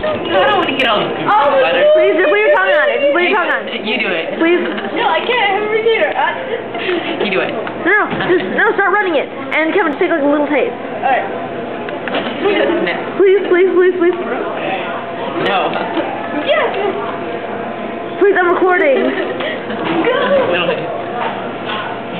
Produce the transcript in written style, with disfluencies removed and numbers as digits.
I don't want to get all the butter. Please, just put your tongue on it. Just put your tongue on it. You do it. Please. No, I can't. I have a repeater. You do it. No, start running it. And Kevin, take like a little taste. Alright. Please, please, please, please. No. Yes! Please, I'm recording. Go! Little taste.